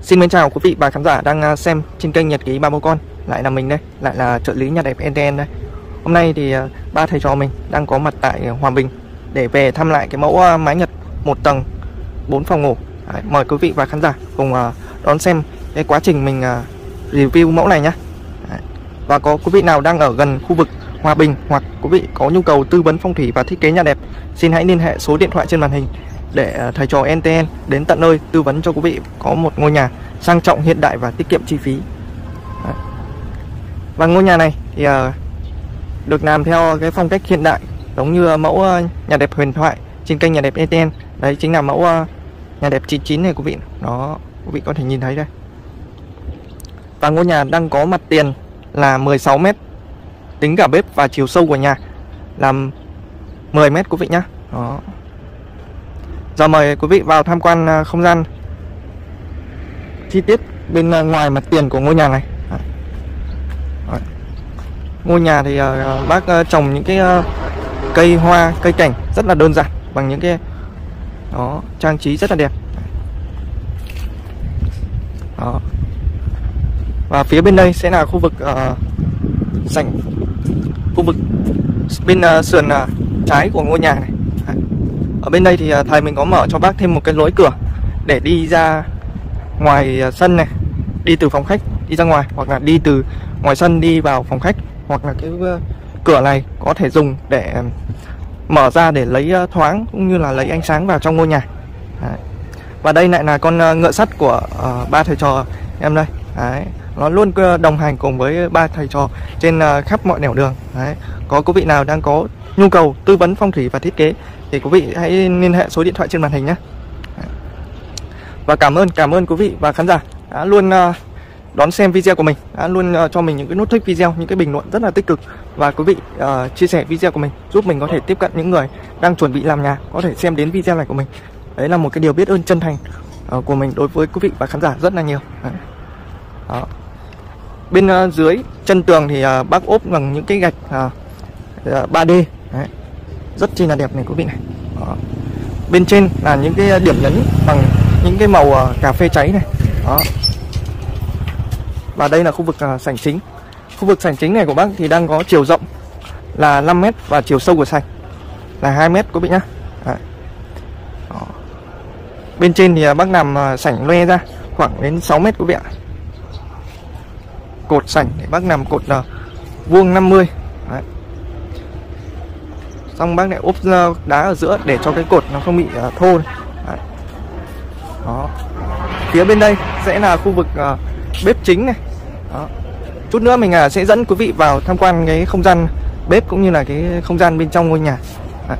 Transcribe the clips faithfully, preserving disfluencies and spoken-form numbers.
Xin mến chào quý vị và khán giả đang xem trên kênh Nhật ký ba bố con. Lại là mình đây, lại là trợ lý nhà đẹp en tê en đây. Hôm nay thì ba thầy trò mình đang có mặt tại Hòa Bình để về thăm lại cái mẫu mái Nhật một tầng bốn phòng ngủ. Đấy, mời quý vị và khán giả cùng đón xem cái quá trình mình review mẫu này nhé. Và có quý vị nào đang ở gần khu vực Hòa Bình hoặc quý vị có nhu cầu tư vấn phong thủy và thiết kế nhà đẹp, xin hãy liên hệ số điện thoại trên màn hình để thầy trò en tê en đến tận nơi tư vấn cho quý vị có một ngôi nhà sang trọng, hiện đại và tiết kiệm chi phí. Đấy. Và ngôi nhà này thì uh, được làm theo cái phong cách hiện đại, giống như mẫu uh, nhà đẹp huyền thoại trên kênh nhà đẹp en tê en. Đấy chính là mẫu uh, nhà đẹp chín chín này quý vị. Đó, quý vị có thể nhìn thấy đây. Và ngôi nhà đang có mặt tiền là mười sáu mét, tính cả bếp, và chiều sâu của nhà là mười mét quý vị nhé. Đó. Giờ mời quý vị vào tham quan không gian chi tiết bên ngoài mặt tiền của ngôi nhà này. Đấy. Ngôi nhà thì uh, bác uh, trồng những cái uh, cây hoa, cây cảnh rất là đơn giản bằng những cái đó, trang trí rất là đẹp. Đó. Và phía bên đây sẽ là khu vực uh, sảnh, khu vực bên uh, sườn uh, trái của ngôi nhà này. Đấy. Ở bên đây thì uh, thầy mình có mở cho bác thêm một cái lối cửa để đi ra ngoài uh, sân này, đi từ phòng khách đi ra ngoài, hoặc là đi từ ngoài sân đi vào phòng khách, hoặc là cái uh, cửa này có thể dùng để uh, mở ra để lấy uh, thoáng cũng như là lấy ánh sáng vào trong ngôi nhà. Đấy. Và đây lại là con uh, ngựa sắt của uh, ba thầy trò em đây. Đấy. Nó luôn đồng hành cùng với ba thầy trò trên uh, khắp mọi nẻo đường. Đấy. Có quý vị nào đang có nhu cầu tư vấn phong thủy và thiết kế thì quý vị hãy liên hệ số điện thoại trên màn hình nhé. Và cảm ơn cảm ơn quý vị và khán giả đã luôn uh, đón xem video của mình, đã luôn uh, cho mình những cái nút thích video, những cái bình luận rất là tích cực, và quý vị uh, chia sẻ video của mình giúp mình có thể tiếp cận những người đang chuẩn bị làm nhà có thể xem đến video này của mình. Đấy là một cái điều biết ơn chân thành uh, của mình đối với quý vị và khán giả rất là nhiều. Đấy. Đó. Bên uh, dưới chân tường thì uh, bác ốp bằng những cái gạch uh, uh, ba D. Đấy. Rất chi là đẹp này quý vị này. Đó. Bên trên là những cái điểm nhấn bằng những cái màu uh, cà phê cháy này. Đó. Và đây là khu vực uh, sảnh chính. Khu vực sảnh chính này của bác thì đang có chiều rộng là năm mét và chiều sâu của sảnh là hai mét quý vị nhá. Đấy. Đó. Bên trên thì uh, bác làm uh, sảnh loe ra khoảng đến sáu mét quý vị ạ. Cột sảnh để bác làm cột uh, vuông năm mươi. Đấy. Xong bác lại ốp uh, đá ở giữa để cho cái cột nó không bị uh, thô. Đấy. Đó. Phía bên đây sẽ là khu vực uh, bếp chính này. Đó. Chút nữa mình uh, sẽ dẫn quý vị vào tham quan cái không gian bếp cũng như là cái không gian bên trong ngôi nhà. Đấy.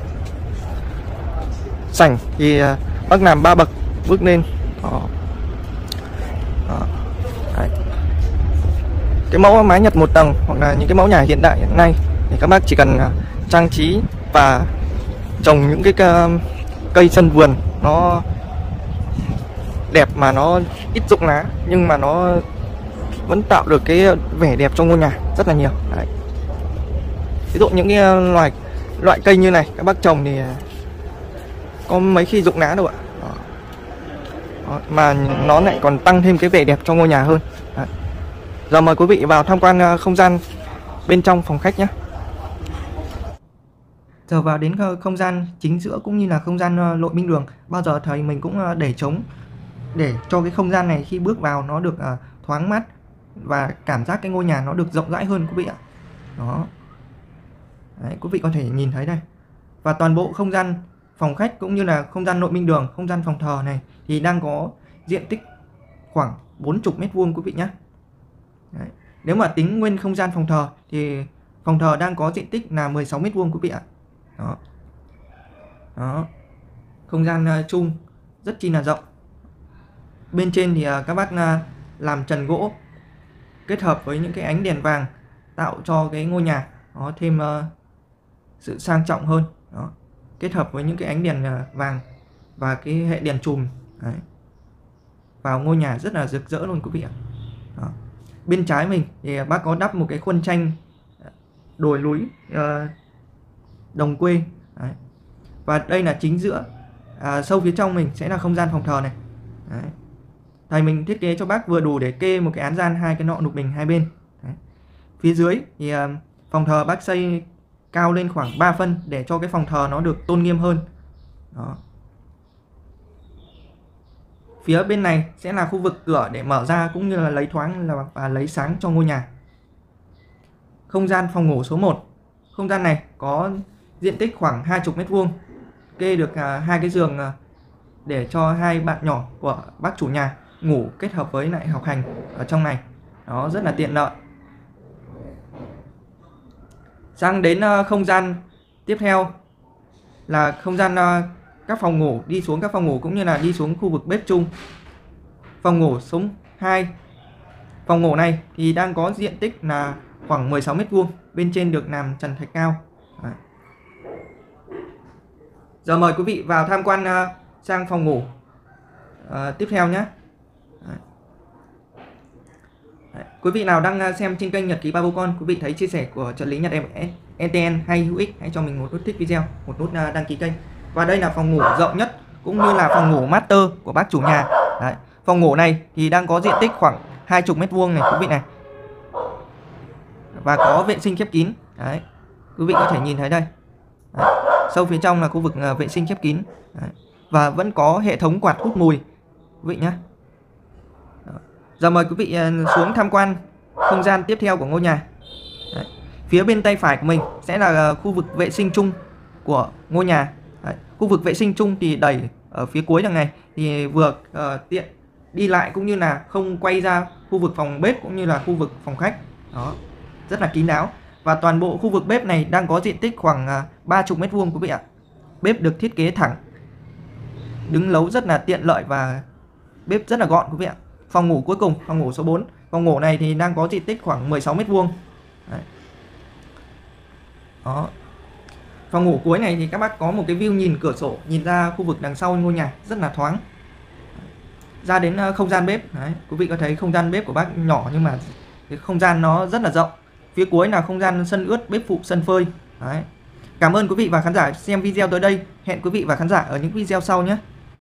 Sảnh thì uh, bác làm ba bậc bước lên. Đó. Đó. Đấy. Cái mẫu mái Nhật một tầng hoặc là những cái mẫu nhà hiện đại hiện nay thì các bác chỉ cần uh, trang trí và trồng những cái uh, cây sân vườn nó đẹp mà nó ít rụng lá, nhưng mà nó vẫn tạo được cái vẻ đẹp trong ngôi nhà rất là nhiều. Đấy. Ví dụ những cái uh, loài loại cây như này các bác trồng thì uh, có mấy khi rụng lá đâu ạ. Đó. Đó. Mà nó lại còn tăng thêm cái vẻ đẹp trong ngôi nhà hơn. Đấy. Giờ mời quý vị vào tham quan không gian bên trong phòng khách nhé. Giờ vào đến không gian chính giữa cũng như là không gian nội minh đường, bao giờ thầy mình cũng để trống để cho cái không gian này khi bước vào nó được thoáng mát và cảm giác cái ngôi nhà nó được rộng rãi hơn quý vị ạ. Đó. Đấy, quý vị có thể nhìn thấy đây. Và toàn bộ không gian phòng khách cũng như là không gian nội minh đường, không gian phòng thờ này thì đang có diện tích khoảng bốn mươi mét vuông quý vị nhé. Đấy. Nếu mà tính nguyên không gian phòng thờ thì phòng thờ đang có diện tích là mười sáu mét vuông quý vị ạ. Đó. Đó. Không gian uh, chung rất chi là rộng. Bên trên thì uh, các bác uh, làm trần gỗ kết hợp với những cái ánh đèn vàng tạo cho cái ngôi nhà nó thêm uh, sự sang trọng hơn. Đó. Kết hợp với những cái ánh đèn uh, vàng và cái hệ đèn chùm. Đấy. Vào ngôi nhà rất là rực rỡ luôn quý vị ạ. Đó. Bên trái mình thì bác có đắp một cái khuôn tranh đồi núi uh, đồng quê. Đấy. Và đây là chính giữa, à, sâu phía trong mình sẽ là không gian phòng thờ này. Đấy. thầy mình thiết kế cho bác vừa đủ để kê một cái án gian, hai cái nọ lục bình hai bên. Đấy. Phía dưới thì uh, phòng thờ bác xây cao lên khoảng ba phân để cho cái phòng thờ nó được tôn nghiêm hơn. Đó. Phía bên này sẽ là khu vực cửa để mở ra cũng như là lấy thoáng là và lấy sáng cho ngôi nhà. Không gian phòng ngủ số một. Không gian này có diện tích khoảng hai mươi mét vuông, kê được uh, hai cái giường uh, để cho hai bạn nhỏ của bác chủ nhà ngủ kết hợp với lại học hành ở trong này. Đó, rất là tiện lợi. Sang đến uh, không gian tiếp theo là không gian uh, các phòng ngủ, đi xuống các phòng ngủ cũng như là đi xuống khu vực bếp chung. Phòng ngủ số hai. Phòng ngủ này thì đang có diện tích là khoảng mười sáu mét vuông, bên trên được làm trần thạch cao. Đấy. Giờ mời quý vị vào tham quan uh, sang phòng ngủ uh, tiếp theo nhé. Đấy. Đấy. Quý vị nào đang xem trên kênh Nhật Ký Ba Bố Con, quý vị thấy chia sẻ của trợ lý Nhật em e tê en hay hữu ích, hãy cho mình một nút thích video, một nút uh, đăng ký kênh. Và đây là phòng ngủ rộng nhất cũng như là phòng ngủ master của bác chủ nhà. Đấy. Phòng ngủ này thì đang có diện tích khoảng hai mươi mét vuông này quý vị này, và có vệ sinh khép kín. Đấy. Quý vị có thể nhìn thấy đây. Đấy. Sâu phía trong là khu vực uh, vệ sinh khép kín. Đấy. Và vẫn có hệ thống quạt hút mùi quý vị nhé. Giờ mời quý vị uh, xuống tham quan không gian tiếp theo của ngôi nhà. Đấy. Phía bên tay phải của mình sẽ là uh, khu vực vệ sinh chung của ngôi nhà. Đấy. Khu vực vệ sinh chung thì đẩy ở phía cuối đằng này thì vừa uh, tiện đi lại cũng như là không quay ra khu vực phòng bếp cũng như là khu vực phòng khách. Đó, rất là kín đáo. Và toàn bộ khu vực bếp này đang có diện tích khoảng uh, ba mươi mét vuông quý vị ạ. Bếp được thiết kế thẳng, đứng nấu rất là tiện lợi và bếp rất là gọn quý vị ạ. Phòng ngủ cuối cùng, phòng ngủ số bốn. Phòng ngủ này thì đang có diện tích khoảng mười sáu mét vuông. Đấy. Đó. Phòng ngủ cuối này thì các bác có một cái view nhìn cửa sổ, nhìn ra khu vực đằng sau ngôi nhà rất là thoáng. Ra đến không gian bếp. Đấy. Quý vị có thấy không gian bếp của bác nhỏ nhưng mà cái không gian nó rất là rộng. Phía cuối là không gian sân ướt, bếp phụ, sân phơi. Đấy. Cảm ơn quý vị và khán giả xem video tới đây. Hẹn quý vị và khán giả ở những video sau nhé.